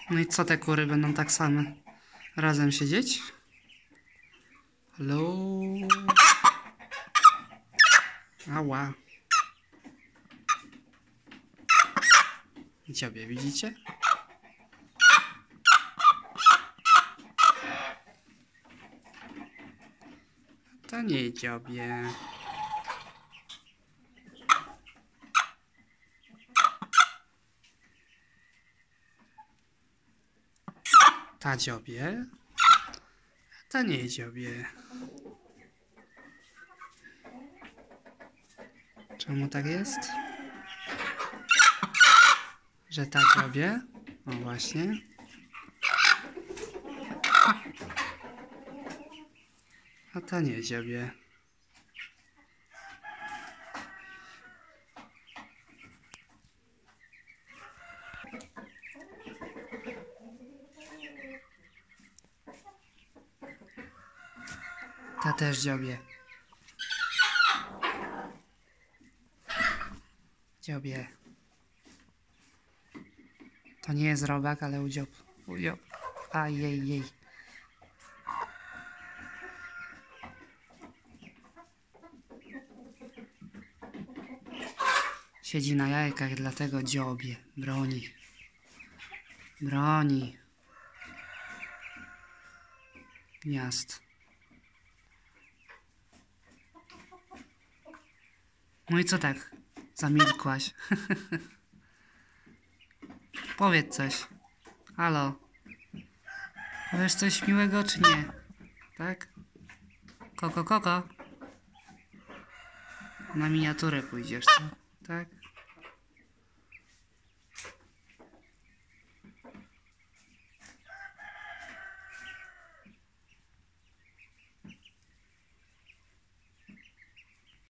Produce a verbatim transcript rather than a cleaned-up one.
No i co, te kury będą tak same razem siedzieć? Halo? Ała. Dziobie, widzicie? To nie dziobie. Ta dziobie. To nie dziobie. Czemu tak jest? Że ta dziobie? O właśnie. A ta nie dziobie. Ta też dziobie. Dziobie. To nie jest robak, ale udziob. Udziob. A jej, jej. Siedzi na jajkach, dlatego dziobie. Broni. Broni. Gniazd. No i co tak? Zamilkłaś. Powiedz coś. Halo. Powiesz coś miłego, czy nie? Tak? Koko, koko. Na miniaturę pójdziesz, co? Tak?